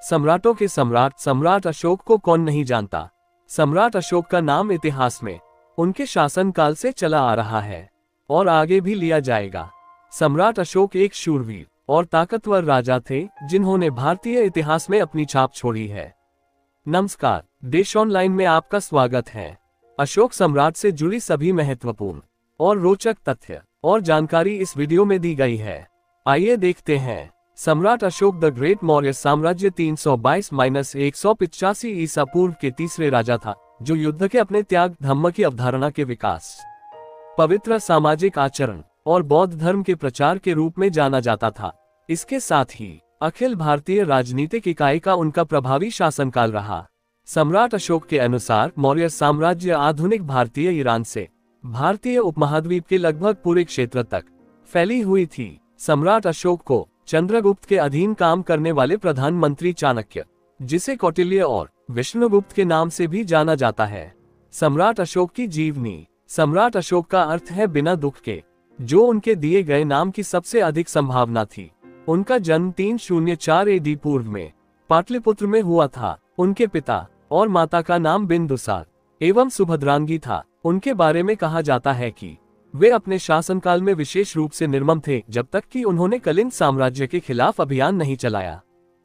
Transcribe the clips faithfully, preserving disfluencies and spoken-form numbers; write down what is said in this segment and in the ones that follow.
सम्राटों के सम्राट सम्राट अशोक को कौन नहीं जानता। सम्राट अशोक का नाम इतिहास में उनके शासनकाल से चला आ रहा है और आगे भी लिया जाएगा। सम्राट अशोक एक शूरवीर और ताकतवर राजा थे जिन्होंने भारतीय इतिहास में अपनी छाप छोड़ी है। नमस्कार, देश ऑनलाइन में आपका स्वागत है। अशोक सम्राट से जुड़ी सभी महत्वपूर्ण और रोचक तथ्य और जानकारी इस वीडियो में दी गई है। आइए देखते हैं। सम्राट अशोक द ग्रेट मौर्य साम्राज्य तीन सौ बाईस एक सौ पिचासी ईसा पूर्व के तीसरे राजा था, जो युद्ध के अपने त्याग, धम्म की अवधारणा के विकास, पवित्र सामाजिक आचरण और बौद्ध धर्म के प्रचार के रूप में जाना जाता था। इसके साथ ही अखिल भारतीय राजनीतिक इकाई का उनका प्रभावी शासनकाल रहा। सम्राट अशोक के अनुसार मौर्य साम्राज्य आधुनिक भारतीय ईरान से भारतीय उपमहाद्वीप के लगभग पूरे क्षेत्र तक फैली हुई थी। सम्राट अशोक को चंद्रगुप्त के अधीन काम करने वाले प्रधानमंत्री चाणक्य, जिसे कौटिल्य और विष्णुगुप्त के नाम से भी जाना जाता है। सम्राट अशोक की जीवनी। सम्राट अशोक का अर्थ है बिना दुख के, जो उनके दिए गए नाम की सबसे अधिक संभावना थी। उनका जन्म तीन शून्य चार ए डी पूर्व में पाटलिपुत्र में हुआ था। उनके पिता और माता का नाम बिंदुसार एवं सुभद्रांगी था। उनके बारे में कहा जाता है कि वे अपने शासनकाल में विशेष रूप से निर्मम थे, जब तक कि उन्होंने कलिंग साम्राज्य के खिलाफ अभियान नहीं चलाया।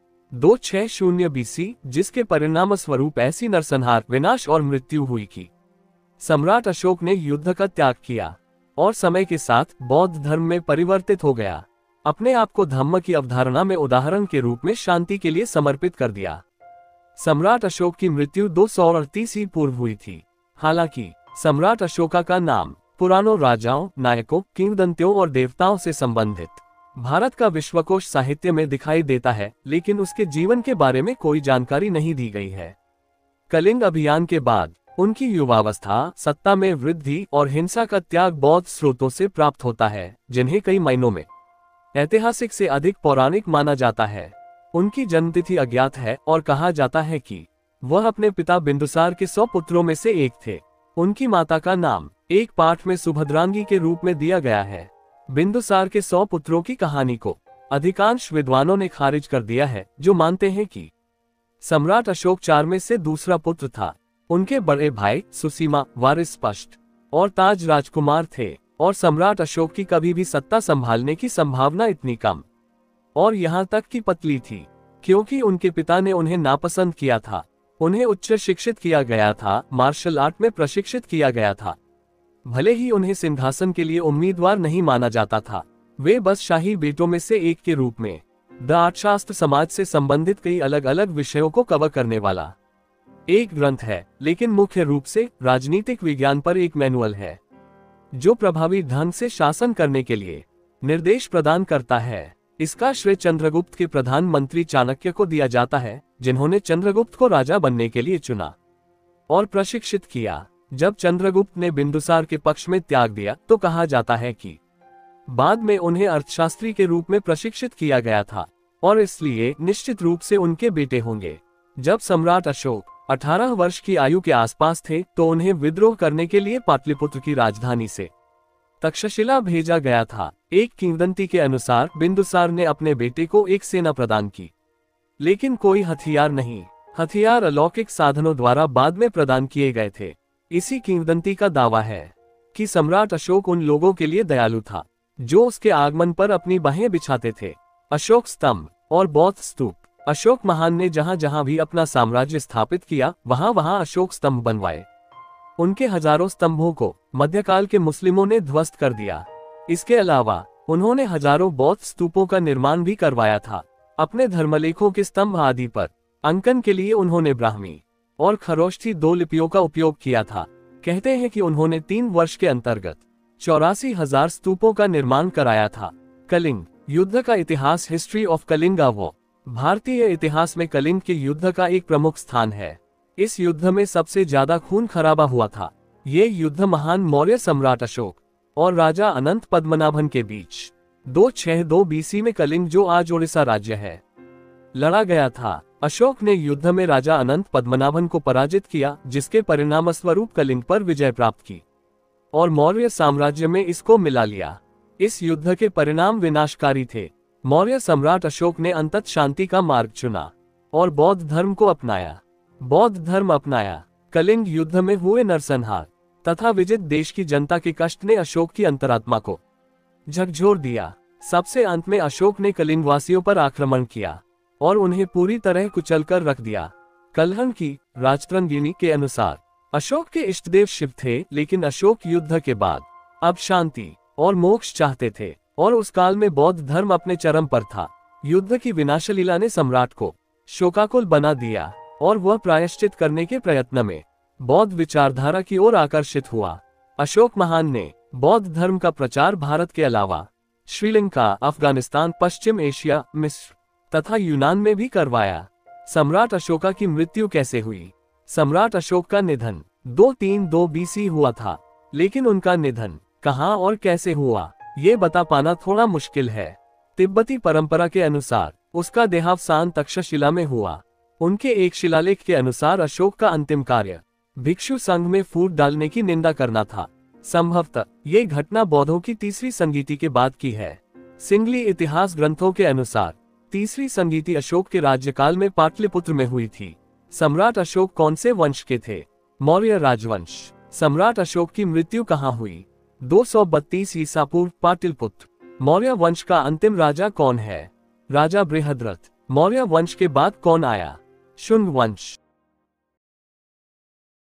दो छह शून्य बीसी, जिसके परिणाम स्वरूप ऐसी नरसंहार, विनाश और मृत्यु हुई कि सम्राट अशोक ने युद्ध का त्याग किया और समय के साथ बौद्ध धर्म में परिवर्तित हो गया। अपने आप को धम्म की अवधारणा में उदाहरण के रूप में शांति के लिए समर्पित कर दिया। सम्राट अशोक की मृत्यु दो सौ अड़तीस ईसा पूर्व हुई थी। हालांकि सम्राट अशोका का नाम पुरानों राजाओं, नायकों, किंवदंतियों और देवताओं से संबंधित भारत का विश्वकोश साहित्य में दिखाई देता है, लेकिन उसके जीवन के बारे में कोई जानकारी नहीं दी गई है। कलिंग अभियान के बाद उनकी युवावस्था, सत्ता में वृद्धि और हिंसा का त्याग बौद्ध स्रोतों से प्राप्त होता है, जिन्हें कई मायनों में ऐतिहासिक से अधिक पौराणिक माना जाता है। उनकी जन्मतिथि अज्ञात है और कहा जाता है कि वह अपने पिता बिंदुसार के सौ पुत्रों में से एक थे। उनकी माता का नाम एक पाठ में सुभद्रांगी के रूप में दिया गया है। बिंदुसार के सौ पुत्रों की कहानी को अधिकांश विद्वानों ने खारिज कर दिया है, जो मानते हैं कि सम्राट अशोक चार में से दूसरा पुत्र था। उनके बड़े भाई सुसीमा, वारिस स्पष्ट और ताज राजकुमार थे, और सम्राट अशोक की कभी भी सत्ता संभालने की संभावना इतनी कम और यहाँ तक कि पतली थी, क्योंकि उनके पिता ने उन्हें नापसंद किया था। उन्हें उच्च शिक्षित किया गया था, मार्शल आर्ट में प्रशिक्षित किया गया था। भले ही उन्हें सिंहासन के लिए उम्मीदवार नहीं माना जाता था, वे बस शाही बेटों में से एक के रूप में द अर्थशास्त्र समाज से संबंधित कई अलग अलग विषयों को कवर करने वाला एक ग्रंथ है, लेकिन मुख्य रूप से राजनीतिक विज्ञान पर एक मैनुअल है, जो प्रभावी ढंग से शासन करने के लिए निर्देश प्रदान करता है। इसका श्रेय चंद्रगुप्त के प्रधानमंत्री चाणक्य को दिया जाता है, जिन्होंने चंद्रगुप्त को राजा बनने के लिए चुना और प्रशिक्षित किया। जब चंद्रगुप्त ने बिंदुसार के पक्ष में त्याग दिया, तो कहा जाता है कि बाद में उन्हें अर्थशास्त्री के रूप में प्रशिक्षित किया गया था और इसलिए निश्चित रूप से उनके बेटे होंगे। जब सम्राट अशोक अठारह वर्ष की आयु के आसपास थे, तो उन्हें विद्रोह करने के लिए पाटलिपुत्र की राजधानी से तक्षशिला भेजा गया था। एक किंवदंती के अनुसार बिंदुसार ने अपने बेटे को एक सेना प्रदान की, लेकिन कोई हथियार नहीं। हथियार अलौकिक साधनों द्वारा बाद में प्रदान किए गए थे। इसी किंवदंती का दावा है कि सम्राट अशोक उन लोगों के लिए दयालु था जो उसके आगमन पर अपनी बाहें बिछाते थे। अशोक स्तंभ और बौद्ध स्तूप। अशोक महान ने जहां जहां भी अपना साम्राज्य स्थापित किया, वहां वहां अशोक स्तंभ बनवाए। उनके हजारों स्तंभों को मध्यकाल के मुस्लिमों ने ध्वस्त कर दिया। इसके अलावा उन्होंने हजारों बौद्ध स्तूपों का निर्माण भी करवाया था। अपने धर्मलेखों के स्तंभ आदि पर अंकन के लिए उन्होंने ब्राह्मी और खरोष्ठी दो लिपियों का उपयोग किया था। कहते हैं कि उन्होंने तीन वर्ष के अंतर्गत चौरासी हजार स्तूपों का निर्माण कराया था। कलिंग युद्ध का इतिहास। History of Kalinga war. भारतीय इतिहास में कलिंग के युद्ध का एक प्रमुख स्थान है। इस युद्ध में सबसे ज्यादा खून खराबा हुआ था। ये युद्ध महान मौर्य सम्राट अशोक और राजा अनंत पद्मनाभन के बीच दो छह दो बीसी में कलिंग, जो आज ओडिशा राज्य है, लड़ा गया था। अशोक ने युद्ध में राजा अनंत पद्मनाभन को पराजित किया, जिसके परिणाम स्वरूप कलिंग पर विजय प्राप्त की और मौर्य साम्राज्य में इसको मिला लिया। इस युद्ध के परिणाम विनाशकारी थे। मौर्य सम्राट अशोक ने अंततः शांति का मार्ग चुना और बौद्ध धर्म को अपनाया। बौद्ध धर्म अपनाया। कलिंग युद्ध में हुए नरसंहार तथा विजित देश की जनता के कष्ट ने अशोक की अंतरात्मा को झकझोर दिया। सबसे अंत में अशोक ने कलिंग वासियों पर आक्रमण किया और उन्हें पूरी तरह कुचलकर रख दिया। कलहन की राजतरंगिणी के अनुसार अशोक के इष्टदेव शिव थे, लेकिन अशोक युद्ध के बाद अब शांति और मोक्ष चाहते थे और उस काल में बौद्ध धर्म अपने चरम पर था। युद्ध की विनाशलीला ने सम्राट को शोकाकुल बना दिया और वह प्रायश्चित करने के प्रयत्न में बौद्ध विचारधारा की ओर आकर्षित हुआ। अशोक महान ने बौद्ध धर्म का प्रचार भारत के अलावा श्रीलंका, अफगानिस्तान, पश्चिम एशिया, मिस्र तथा यूनान में भी करवाया। सम्राट अशोका की मृत्यु कैसे हुई? सम्राट अशोक का निधन दो तीन दो बीसी हुआ था, लेकिन उनका निधन कहां और कैसे हुआ ये बता पाना थोड़ा मुश्किल है। तिब्बती परंपरा के अनुसार उसका देहावसान तक्षशिला में हुआ। उनके एक शिलालेख के अनुसार अशोक का अंतिम कार्य भिक्षु संघ में फूट डालने की निंदा करना था। संभवतः ये घटना बौद्धों की तीसरी संगीति के बाद की है। सिंगली इतिहास ग्रंथों के अनुसार तीसरी संगीति अशोक के राज्यकाल में पाटलिपुत्र में हुई थी। सम्राट अशोक कौन से वंश के थे? मौर्य राजवंश। सम्राट अशोक की मृत्यु कहाँ हुई? दो सौ बत्तीस ईसा पूर्व, पाटलिपुत्र। मौर्य वंश का अंतिम राजा कौन है? राजा बृहद्रथ। मौर्य वंश के बाद कौन आया? शुंग वंश।